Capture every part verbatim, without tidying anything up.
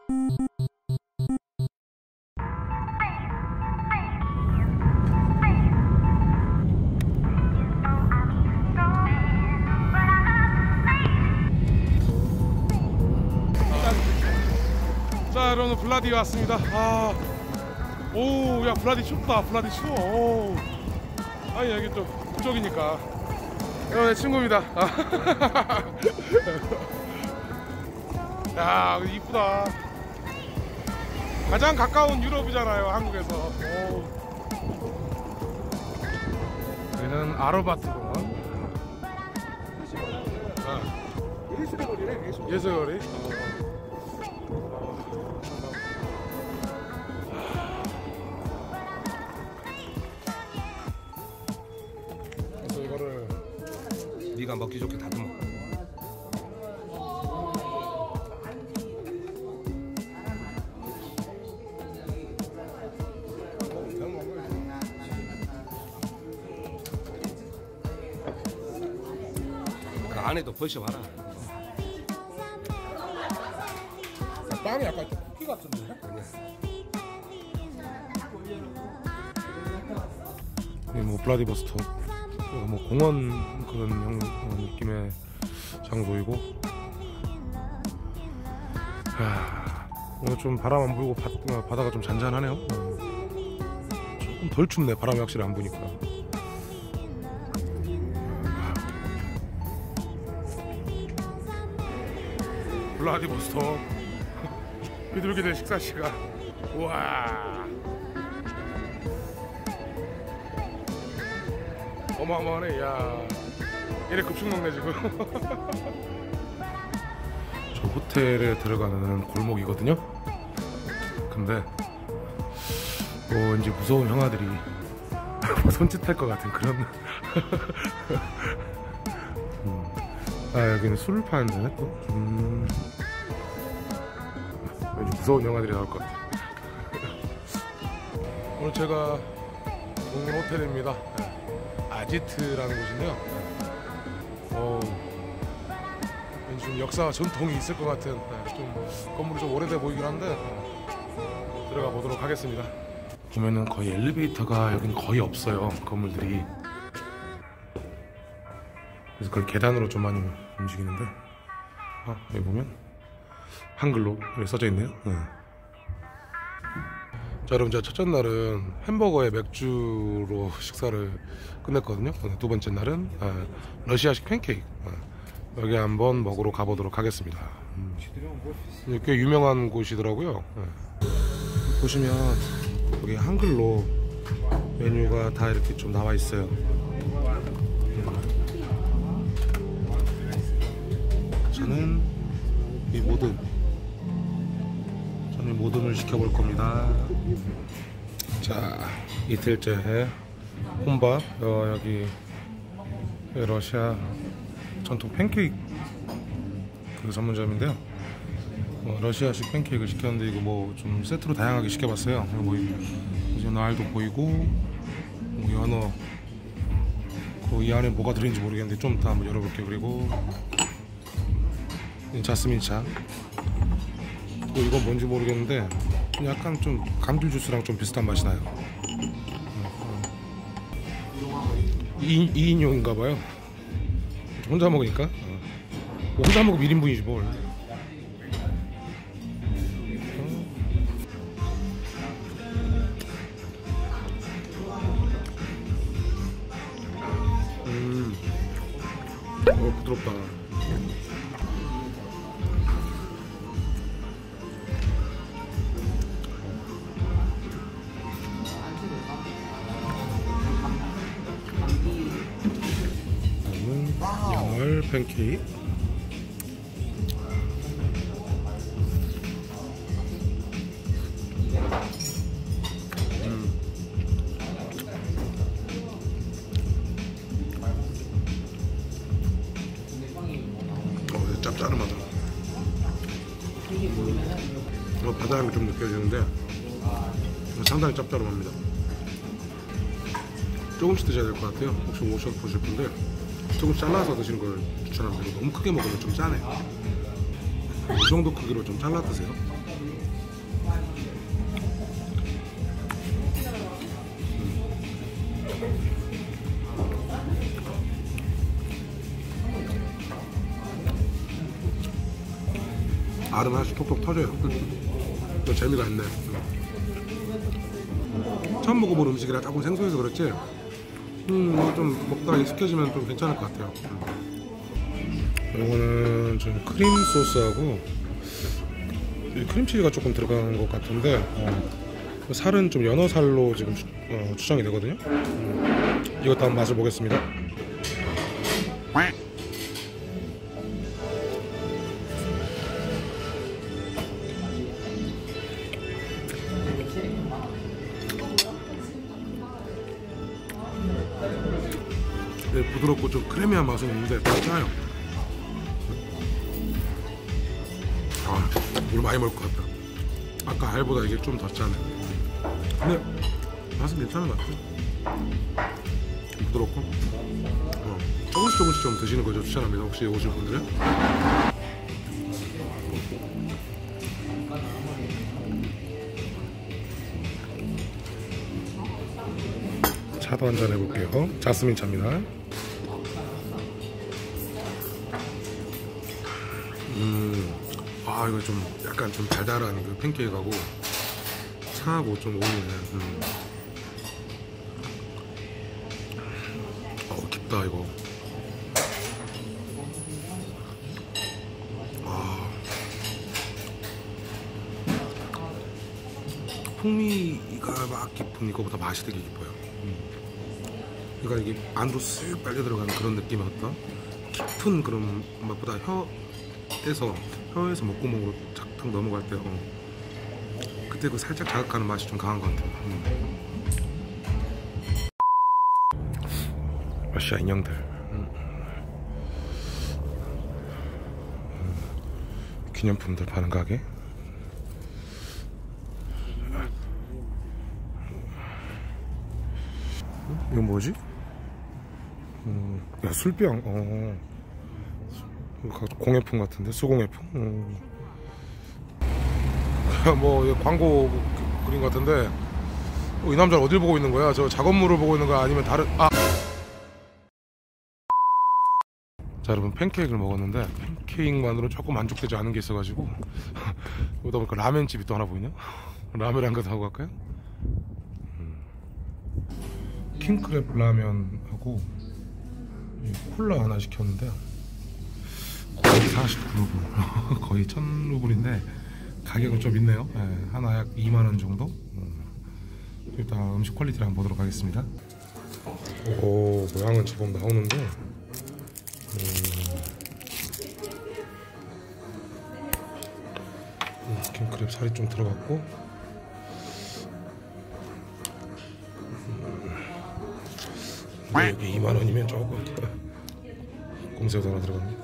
자, 여러분 블라디 왔습니다. 아, 오, 야 블라디 춥다. 블라디 추워. 오. 아니 여기 또 북쪽이니까. 이거 내 친구입니다. 야, 이쁘다. 가장 가까운 유럽이잖아요, 한국에서. 오. 여기는 아르바트 공원. 아. 예술거리네. 예술. 예술거리. 그래서 이거를 네가 먹기 좋게 다듬어. 그 안에도 버셔봐라. 빵이 약간 좀 쿠키 같은데? 네, 뭐 블라디보스톡, 뭐 공원 그런 형, 느낌의 장소이고. 야, 오늘 좀 바람 안 불고 바, 바다가 좀 잔잔하네요. 어. 조금 덜 춥네, 바람이 확실히 안 부니까. 블라디보스톡 비둘기들 식사 시간. 우와, 어마어마하네. 야, 이래 급식 먹네 지금. 저 호텔에 들어가는 골목이거든요. 근데 뭐 왠지 무서운 형아들이 손짓할 것 같은 그런. 음. 아, 여기는 술을 파는 데네 또. 음. 왠지 무서운 영화들이 나올 것 같아. 오늘 제가 묵은 호텔입니다. 아지트라는 곳인데요. 어, 왠지 좀 역사와 전통이 있을 것 같은, 좀 건물이 좀 오래돼 보이긴 한데 들어가 보도록 하겠습니다. 보면은 거의 엘리베이터가 여긴 거의 없어요, 건물들이. 그래서 그걸 계단으로 좀 많이 움직이는데, 아, 여기 보면 한글로 여기 써져 있네요. 네. 자, 여러분, 제가 첫째 날은 햄버거에 맥주로 식사를 끝냈거든요. 두 번째 날은 아, 러시아식 팬케이크, 아, 여기 한번 먹으러 가보도록 하겠습니다. 음. 꽤 유명한 곳이더라고요. 네. 보시면 여기 한글로 메뉴가 다 이렇게 좀 나와 있어요. 음. 저는 이 모든 저는 모든을 시켜볼 겁니다. 자, 이틀째 혼밥. 어, 여기 러시아 전통 팬케이크 그 전문점인데요. 어, 러시아식 팬케이크를 시켰는데 이거 뭐 좀 세트로 다양하게 시켜봤어요. 뭐 이제 날도 보이고, 뭐 연어, 그 이 안에 뭐가 들어있는지 모르겠는데 좀 이따 한번 열어볼게요. 그리고 자스민 차. 또 이건 뭔지 모르겠는데 약간 좀 감귤 주스랑 좀 비슷한 맛이 나요. 이 인용인가봐요. 혼자 먹으니까. 어. 혼자 먹으면 일 인분이지 뭘. 음, 어, 부드럽다. 영월 팬케이크. 음. 어, 짭짤하다. 어, 바다향이 좀 느껴지는데 상당히 짭짤합니다. 조금씩 드셔야 될 것 같아요. 혹시 오셔서 보실 분들 조금 잘라서 드시는 걸 추천합니다. 너무 크게 먹으면 좀 짜네. 이 정도 크기로 좀 잘라 드세요. 알은 하나씩 톡톡 터져요. 또 재미가 있네. 처음 먹어본 음식이라 조금 생소해서 그렇지 음, 뭐 좀 먹다가 익숙해지면 좀 괜찮을 것 같아요. 이거는 좀 크림 소스하고 크림치즈가 조금 들어간 것 같은데 어, 살은 좀 연어살로 지금 주, 어, 추정이 되거든요. 음, 이것도 한번 맛을 보겠습니다. 네, 부드럽고 좀 크리미한 맛은 있는데 좀 짜요. 아, 물 많이 먹을 것 같다. 아까 알보다 이게 좀 더 짜네. 근데 맛은 괜찮은 것 같아요. 부드럽고 어, 조금씩 조금씩 좀 드시는 거 저 추천합니다. 혹시 오실 분들은. 차도 한잔 해볼게요. 자스민 차입니다. 음, 아 이거 좀 약간 좀 달달한 그 팬케이크하고 차하고 좀 어울리네. 음. 어 깊다 이거. 아, 풍미가 막 깊은 이거보다 맛이 되게 깊어요. 음. 그러니까 이게 안으로 쓱 빨려 들어가는 그런 느낌의 어떤 깊은 그런 맛보다 혀에서 혀에서 목구멍으로 착탁 넘어갈 때 어, 그때 그 살짝 자극하는 맛이 좀 강한 것 같아요. 음. 러시아 인형들. 음. 음. 기념품들 파는 가게. 이건 뭐지? 음, 야 술병. 어. 공예품 같은데 수공예품. 음. 뭐 광고 그림 같은데 어, 이 남자는 어딜 보고 있는 거야? 저 작업물을 보고 있는 거야? 아니면 다른 아. 자 여러분 팬케이크를 먹었는데 팬케이크만으로 조금 만족되지 않은 게 있어가지고 그러다 보니까 라면집이 또 하나 보이네요. 라면 한 그릇 하고 갈까요? 음. 킹크랩 라면하고 콜라 하나 시켰는데 거의 사십구 루블 거의 천 루블인데 가격은 좀 있네요. 네, 하나 약 이만 원 정도. 음. 일단 음식 퀄리티를 한번 보도록 하겠습니다. 오 모양은 제법 나오는데 음. 음, 킹크랩 살이 좀 들어갔고 음. 여기 이만 원이면 조금 꼼새우도 하나 들어갔네.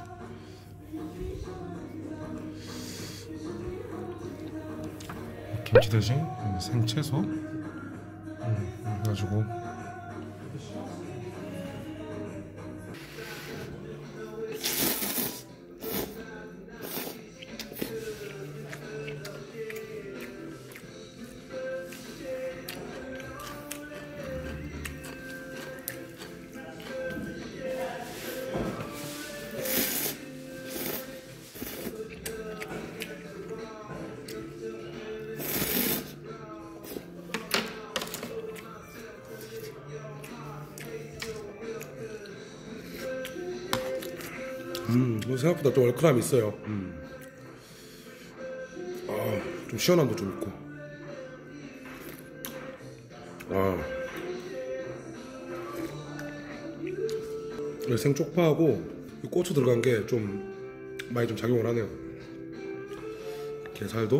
김치 대신 생채소 음, 해가지고 음, 생각보다 좀 얼큰함이 있어요. 음. 아, 좀 시원함도 좀 있고. 아, 생쪽파하고 고추 들어간 게 좀 많이 좀 작용을 하네요. 게살도.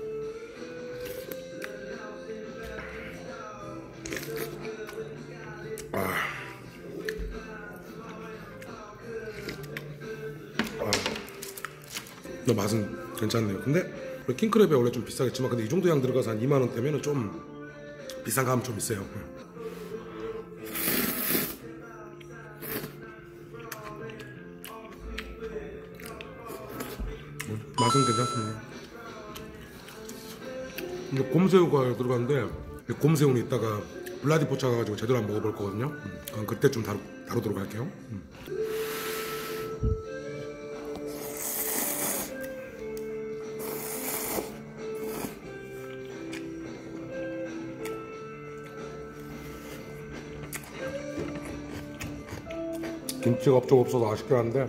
아. 아, 맛은 괜찮네요. 근데 킹크랩이 원래 좀 비싸겠지만 근데 이 정도 양 들어가서 한 이만 원대면 좀 비싼 감은 좀 있어요. 맛은 괜찮습니다. 근데 곰새우가 들어갔는데 곰새우는 이따가 블라디포차 가가지고 제대로 한번 먹어볼 거거든요. 음, 그때 좀 다루, 다루도록 할게요. 음. 김치가 업적 없어서 아쉽긴 한데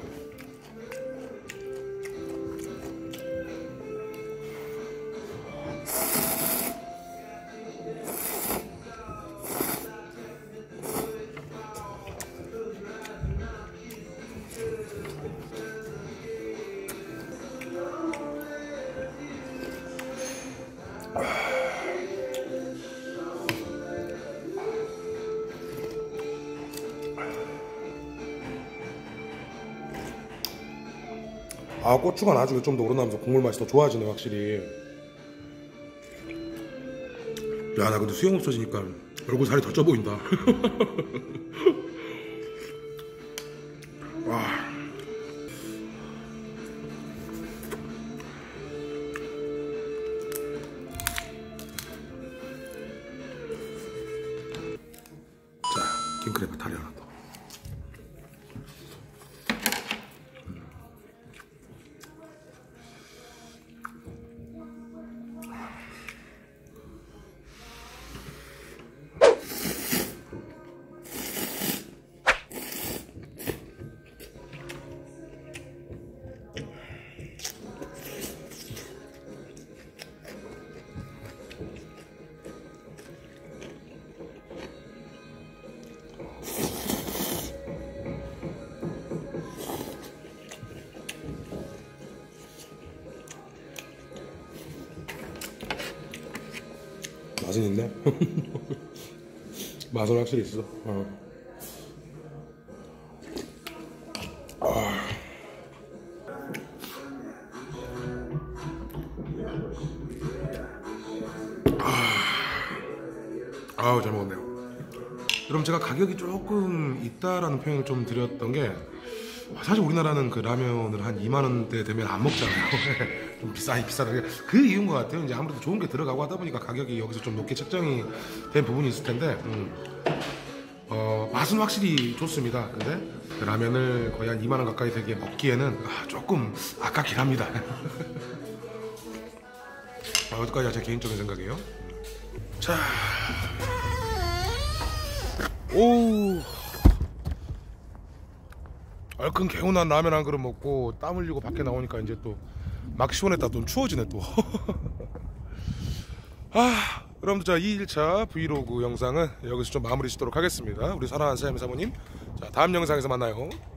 아 고추가 나중에 좀 더 우러나면서 국물 맛이 더 좋아지네 확실히. 야 나 근데 수영 없어지니까 얼굴 살이 더 쪄 보인다. 와. 자 킹크랩에 다리 하나 더. 맛은 있네. 맛은 확실히 있어. 어. 아. 아우 잘 먹었네요. 여러분 제가 가격이 조금 있다라는 표현을 좀 드렸던 게 사실 우리나라는 그 라면을 한 이만 원대 되면 안 먹잖아요. 좀 비싸, 비싸다. 그 이유인 것 같아요. 이제 아무래도 좋은 게 들어가고 하다 보니까 가격이 여기서 좀 높게 책정이 된 부분이 있을 텐데, 음. 어, 맛은 확실히 좋습니다. 근데 그 라면을 거의 한 이만 원 가까이 되게 먹기에는 아, 조금 아깝긴 합니다. 아, 여기까지가 제 개인적인 생각이에요. 자, 오. 얼큰 개운한 라면 한 그릇 먹고 땀 흘리고 밖에 나오니까 이제 또 막 시원했다 좀 추워지네 또. 아, 여러분들 자 이 일차 브이로그 영상은 여기서 좀 마무리 짓도록 하겠습니다. 우리 사랑하는 사장님 사모님, 자 다음 영상에서 만나요.